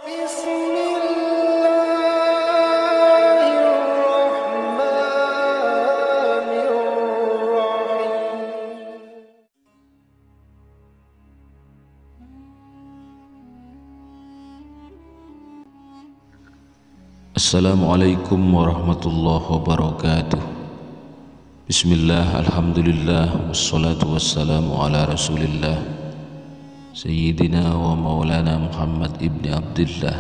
Assalamualaikum warahmatullahi wabarakatuh. Bismillah, alhamdulillah, wassalatu wassalamu ala rasulillah Sayyidina wa maulana Muhammad ibn Abdullah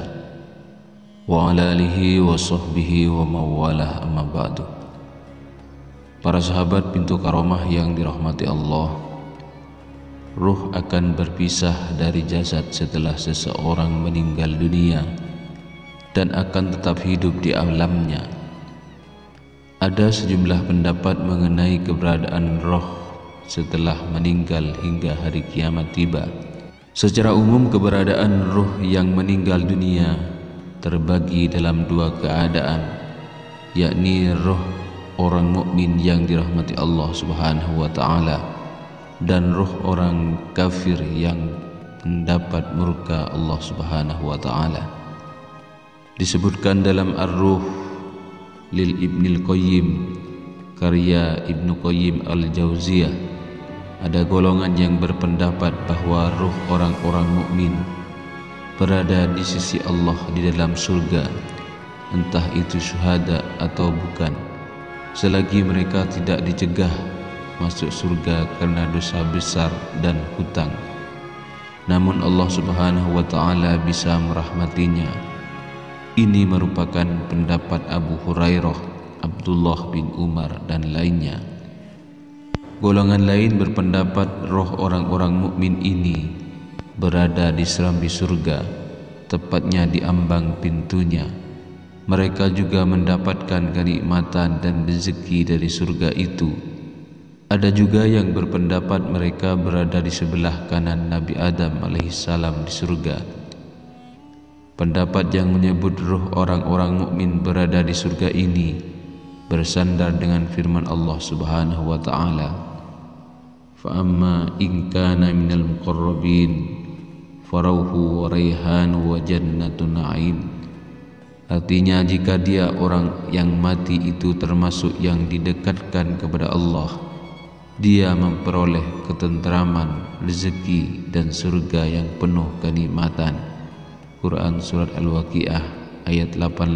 wa ala alihi wa sahbihi wa mawalah, amma ba'du. Para sahabat pintu karomah yang dirahmati Allah, ruh akan berpisah dari jasad setelah seseorang meninggal dunia dan akan tetap hidup di alamnya. Ada sejumlah pendapat mengenai keberadaan roh setelah meninggal hingga hari kiamat tiba. Secara umum, keberadaan roh yang meninggal dunia terbagi dalam dua keadaan, yakni roh orang mukmin yang dirahmati Allah Subhanahu wa taala dan roh orang kafir yang mendapat murka Allah Subhanahu wa taala. Disebutkan dalam Ar-Ruh lil Ibnil Qayyim, karya Ibnu Qayyim al-Jauziyah, ada golongan yang berpendapat bahwa ruh orang-orang mukmin berada di sisi Allah di dalam surga, entah itu syuhada atau bukan, selagi mereka tidak dicegah masuk surga karena dosa besar dan hutang. Namun Allah Subhanahu wa taala bisa merahmatinya. Ini merupakan pendapat Abu Hurairah, Abdullah bin Umar, dan lainnya. Golongan lain berpendapat roh orang-orang mukmin ini berada di serambi surga, tepatnya di ambang pintunya. Mereka juga mendapatkan kenikmatan dan rezeki dari surga itu. Ada juga yang berpendapat mereka berada di sebelah kanan Nabi Adam alaihissalam di surga. Pendapat yang menyebut ruh orang-orang mukmin berada di surga ini bersandar dengan firman Allah Subhanahu wa taala, "Fa amma in kana minal muqarrabin farauhu wa raihan wa jannatun na'im." Artinya, jika dia orang yang mati itu termasuk yang didekatkan kepada Allah, dia memperoleh ketentraman, rezeki, dan surga yang penuh kenikmatan. Quran Surat Al-Waqiah ayat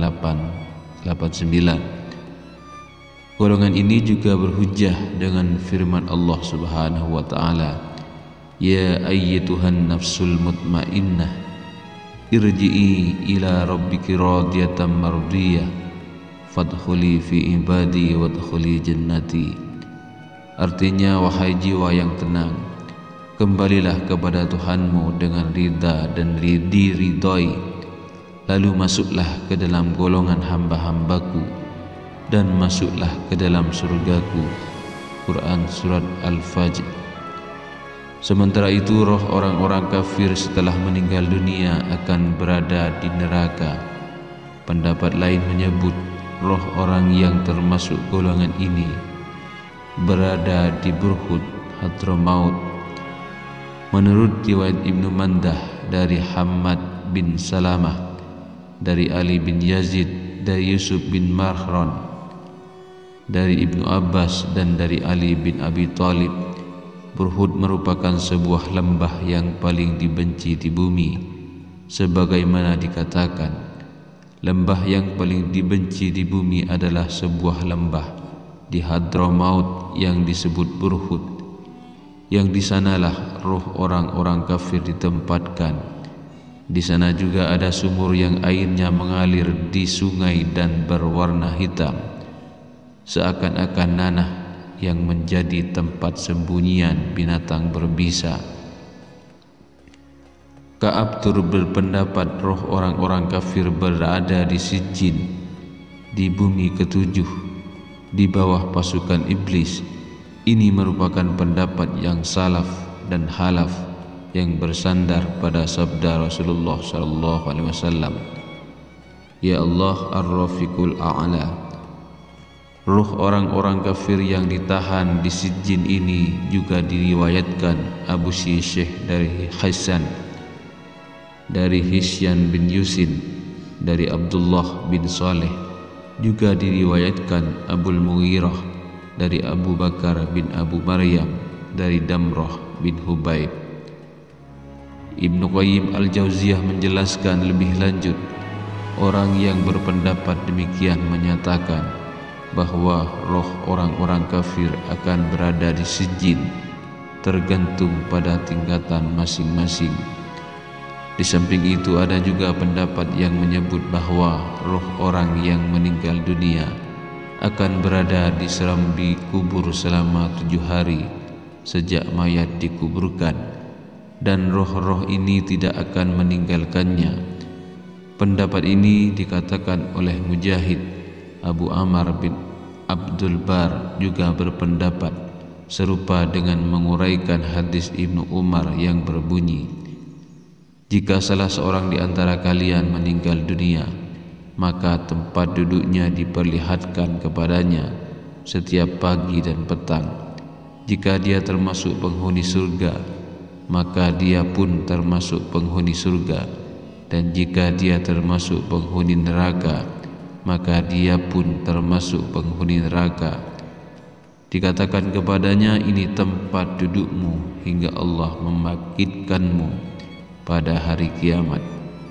88-89. Golongan ini juga berhujjah dengan firman Allah Subhanahu wa taala, "Ya ayyatuhan nafsul mutmainnah, irji'i ila rabbiki radiyatan mardiyah, fadkhuli fi ibadi wadkhuli jannati." Artinya, wahai jiwa yang tenang, kembalilah kepada Tuhanmu dengan ridha dan diridhoi, lalu masuklah ke dalam golongan hamba-hambaku dan masuklah ke dalam surgaku. Quran Surat Al-Fajr. Sementara itu, roh orang-orang kafir setelah meninggal dunia akan berada di neraka. Pendapat lain menyebut roh orang yang termasuk golongan ini berada di Burhud Hadramaut. Menurut riwayat Ibnu Mandah dari Hammad bin Salamah, dari Ali bin Yazid, dari Yusuf bin Marhron, dari Ibnu Abbas, dan dari Ali bin Abi Thalib, Burhud merupakan sebuah lembah yang paling dibenci di bumi. Sebagaimana dikatakan, lembah yang paling dibenci di bumi adalah sebuah lembah di Hadramaut yang disebut Burhud, yang di sanalah ruh orang-orang kafir ditempatkan. Di sana juga ada sumur yang airnya mengalir di sungai dan berwarna hitam, seakan-akan nanah yang menjadi tempat sembunyian binatang berbisa. Ka'ab turut berpendapat roh orang-orang kafir berada di Sijjin, di bumi ketujuh, di bawah pasukan iblis. Ini merupakan pendapat yang salaf dan halaf yang bersandar pada sabda Rasulullah SAW, "Ya Allah Ar-Rafiqul A'la." Ruh orang-orang kafir yang ditahan di Sijjin ini juga diriwayatkan Abu Syekh dari Hasan dari Hisyan bin Yusin, dari Abdullah bin Saleh. Juga diriwayatkan Abul Mughirah dari Abu Bakar bin Abu Maryam, dari Damrah bin Hubaib. Ibnu Qayyim al-Jauziyah menjelaskan lebih lanjut, orang yang berpendapat demikian menyatakan bahwa roh orang-orang kafir akan berada di sijin, tergantung pada tingkatan masing-masing. Di samping itu ada juga pendapat yang menyebut bahwa roh orang yang meninggal dunia akan berada di serambi kubur selama 7 hari sejak mayat dikuburkan, dan roh-roh ini tidak akan meninggalkannya. Pendapat ini dikatakan oleh Mujahid. Abu Amr bin Abdul Bar juga berpendapat serupa dengan menguraikan hadis Ibnu Umar yang berbunyi, jika salah seorang di antara kalian meninggal dunia, maka tempat duduknya diperlihatkan kepadanya setiap pagi dan petang. Jika dia termasuk penghuni surga, maka dia pun termasuk penghuni surga, dan jika dia termasuk penghuni neraka, maka dia pun termasuk penghuni neraka. Dikatakan kepadanya, ini tempat dudukmu hingga Allah membangkitkanmu pada hari kiamat.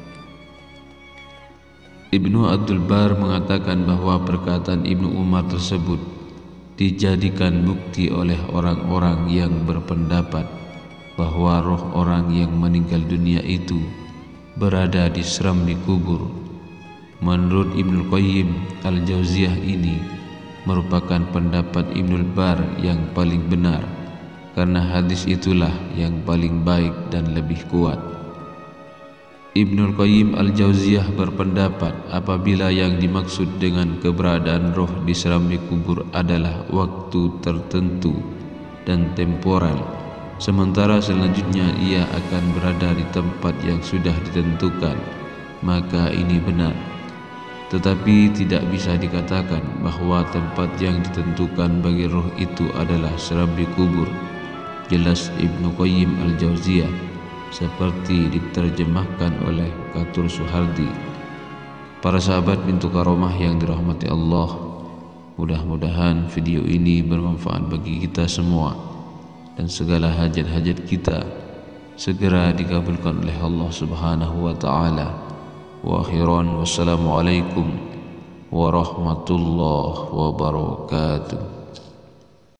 Ibnu Abdul Bar mengatakan bahwa perkataan Ibnu Umar tersebut dijadikan bukti oleh orang-orang yang berpendapat bahwa roh orang yang meninggal dunia itu berada di serambi kubur. Menurut Ibnu Qayyim al-Jauziyah, ini merupakan pendapat Ibnu Bar yang paling benar, karena hadis itulah yang paling baik dan lebih kuat. Ibnu Qayyim al-Jauziyah berpendapat apabila yang dimaksud dengan keberadaan roh di serambi kubur adalah waktu tertentu dan temporal, sementara selanjutnya ia akan berada di tempat yang sudah ditentukan, maka ini benar. Tetapi tidak bisa dikatakan bahwa tempat yang ditentukan bagi roh itu adalah serambi kubur, jelas Ibnu Qayyim al-Jauziyah, seperti diterjemahkan oleh Katur Suhardi. Para sahabat Bintu Karomah yang dirahmati Allah, mudah-mudahan video ini bermanfaat bagi kita semua, dan segala hajat-hajat kita segera dikabulkan oleh Allah Subhanahu wa ta'ala. Wa akhiran, wassalamualaikum warahmatullahi wabarakatuh.